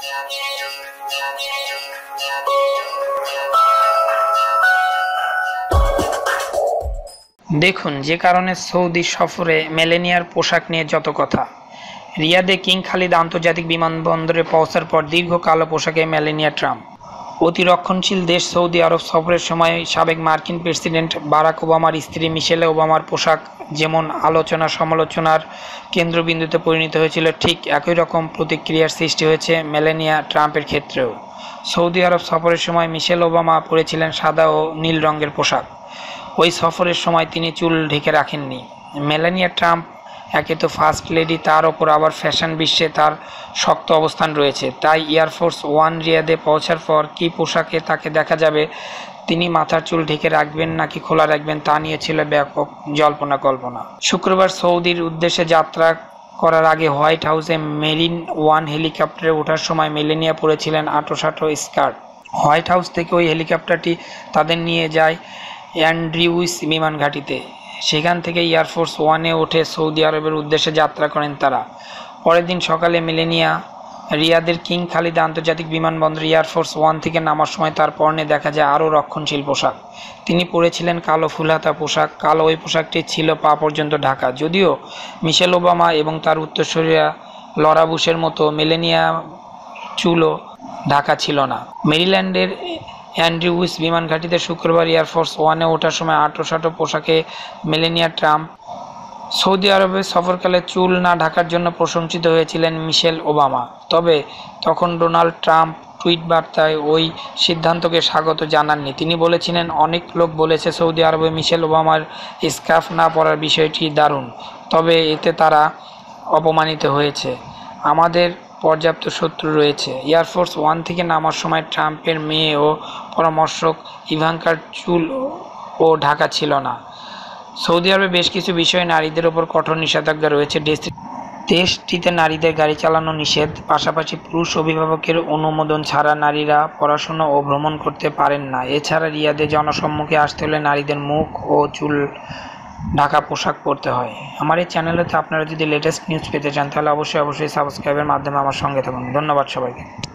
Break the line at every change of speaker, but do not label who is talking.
দেখুন যে কারণে সৌদি সফরে মেলানিয়ার পোশাক নিয়ে যত কথা। রিয়াদে কিং খালিদ আন্তর্জাতিক বিমানবন্দরে পৌঁছার পর দীর্ঘ কালো পোশাকে মেলানিয়া ট্রাম্প। অতি রক্ষণশীল দেশ সৌদি আরব সফরের সময় সাবেক মার্কিন প্রেসিডেন্ট বারাক ওবামার স্ত্রী মিশেল ওবামার পোশাক যেমন আলোচনা সমালোচনার কেন্দ্রবিন্দুতে পরিণত হয়েছিল, ঠিক একই রকম প্রতিক্রিয়ার সৃষ্টি হয়েছে মেলানিয়া ট্রাম্পের ক্ষেত্রেও। সৌদি আরব সফরের সময় মিশেল ওবামা পরেছিলেন সাদা ও নীল রঙের পোশাক। ওই সফরের সময় তিনি চুল ঢেকে রাখেননি। মেলানিয়া ট্রাম্প একে তো ফার্স্ট লেডি, তার ওপর আবার ফ্যাশন বিশ্বে তার শক্ত অবস্থান রয়েছে। তাই এয়ারফোর্স ওয়ান রিয়াদে পৌঁছার পর কী পোশাকে তাকে দেখা যাবে, তিনি মাথার চুল ঢেকে রাখবেন নাকি খোলা রাখবেন, তা নিয়ে ছিল ব্যাপক জল্পনা কল্পনা। শুক্রবার সৌদির উদ্দেশ্যে যাত্রা করার আগে হোয়াইট হাউসে মেরিন ওয়ান হেলিকপ্টারে ওঠার সময় মেলানিয়া পরেছিলেন আঁটো-সাঁটো স্কার্ট। হোয়াইট হাউস থেকে ওই হেলিকপ্টারটি তাদের নিয়ে যায় অ্যান্ড্রিউস বিমান ঘাঁটিতে। সেখান থেকে এয়ারফোর্স ওয়ানে উঠে সৌদি আরবের উদ্দেশ্যে যাত্রা করেন তারা। পরের দিন সকালে মেলানিয়া রিয়াদের কিং খালিদ আন্তর্জাতিক বিমানবন্দর এয়ারফোর্স ওয়ান থেকে নামার সময় তার পরনে দেখা যায় আরও রক্ষণশীল পোশাক। তিনি পরেছিলেন কালো ফুলহাতা পোশাক। কালো ওই পোশাকটি ছিল পা পর্যন্ত ঢাকা। যদিও মিশেল ওবামা এবং তার উত্তরসূরিরা লরা বুশের মতো মেলানিয়া চুলও ঢাকা ছিল না। মেরিল্যান্ডের অ্যান্ড্রিউস বিমান ঘাঁটিতে শুক্রবার এয়ারফোর্স ওয়ানে ওঠার সময় আঁটো-সাঁটো পোশাকে মেলানিয়া ট্রাম্প। সৌদি আরবে সফরকালে চুল না ঢাকার জন্য প্রশংসিত হয়েছিলেন মিশেল ওবামা। তবে তখন ডোনাল্ড ট্রাম্প টুইট বার্তায় ওই সিদ্ধান্তকে স্বাগত জানাননি। তিনি বলেছিলেন, অনেক লোক বলেছে সৌদি আরবে মিশেল ওবামার স্কার্ফ না পরার বিষয়টি দারুণ, তবে এতে তারা অপমানিত হয়েছে। আমাদের পর্যাপ্ত শত্রু রয়েছে। এয়ারফোর্স ওয়ান থেকে নামার সময় ট্রাম্পের মেয়ে ও পরামর্শক ইভাঙ্কার চুল ও ঢাকা ছিল না। সৌদি আরবে বেশ কিছু বিষয়ে নারীদের ওপর কঠোর নিষেধাজ্ঞা রয়েছে। দেশটিতে নারীদের গাড়ি চালানো নিষেধ। পাশাপাশি পুরুষ অভিভাবকের অনুমোদন ছাড়া নারীরা পড়াশোনা ও ভ্রমণ করতে পারেন না। এছাড়া রিয়াদে জনসম্মুখে আসতে হলে নারীদের মুখ ও চুল ঢাকা পোশাক পরতে হয়। আমার এই চ্যানেলেতে আপনারা যদি লেটেস্ট নিউজ পেতে চান তাহলে অবশ্যই সাবস্ক্রাইবের মাধ্যমে আমার সঙ্গে থাকুন। ধন্যবাদ সবাইকে।